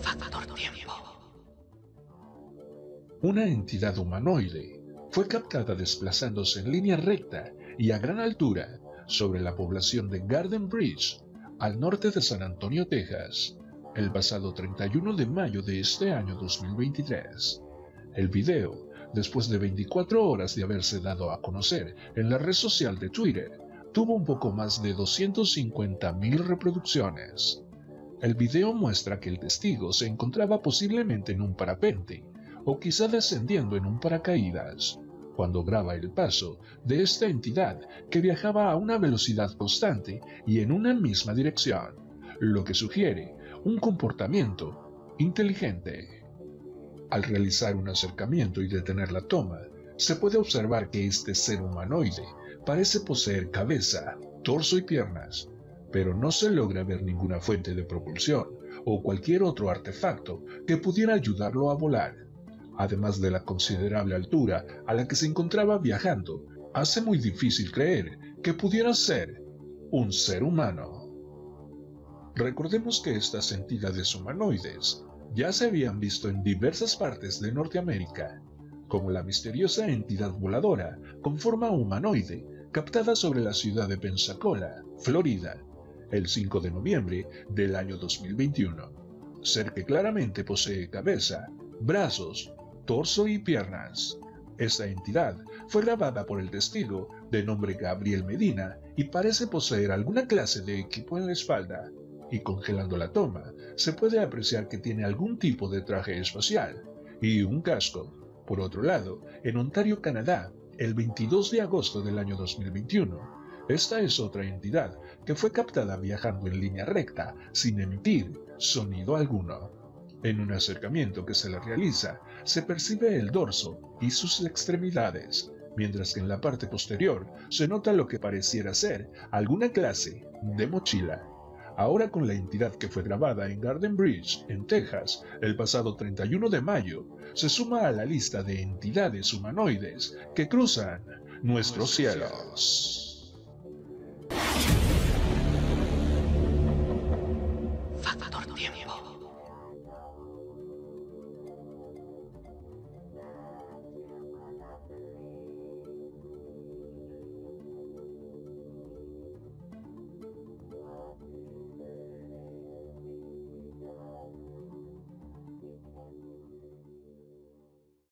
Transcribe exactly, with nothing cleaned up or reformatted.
Factor Tiempo. Una entidad humanoide fue captada desplazándose en línea recta y a gran altura sobre la población de Garden Bridge, al norte de San Antonio, Texas, el pasado treinta y uno de mayo de este año dos mil veintitrés. El video, después de veinticuatro horas de haberse dado a conocer en la red social de Twitter, tuvo un poco más de doscientas cincuenta mil reproducciones. El video muestra que el testigo se encontraba posiblemente en un parapente, o quizá descendiendo en un paracaídas, cuando graba el paso de esta entidad que viajaba a una velocidad constante y en una misma dirección, lo que sugiere un comportamiento inteligente. Al realizar un acercamiento y detener la toma, se puede observar que este ser humanoide parece poseer cabeza, torso y piernas, pero no se logra ver ninguna fuente de propulsión o cualquier otro artefacto que pudiera ayudarlo a volar. Además de la considerable altura a la que se encontraba viajando, hace muy difícil creer que pudiera ser un ser humano. Recordemos que estas entidades humanoides ya se habían visto en diversas partes de Norteamérica, como la misteriosa entidad voladora con forma humanoide captada sobre la ciudad de Pensacola, Florida, el cinco de noviembre del año dos mil veintiuno. Ser que claramente posee cabeza, brazos, torso y piernas. Esta entidad fue grabada por el testigo de nombre Gabriel Medina y parece poseer alguna clase de equipo en la espalda, y congelando la toma se puede apreciar que tiene algún tipo de traje espacial y un casco. Por otro lado, en Ontario, Canadá, el veintidós de agosto del año dos mil veintiuno, esta es otra entidad que fue captada viajando en línea recta sin emitir sonido alguno. En un acercamiento que se le realiza, se percibe el dorso y sus extremidades, mientras que en la parte posterior se nota lo que pareciera ser alguna clase de mochila. Ahora, con la entidad que fue grabada en Garden Bridge, en Texas, el pasado treinta y uno de mayo, se suma a la lista de entidades humanoides que cruzan nuestros cielos.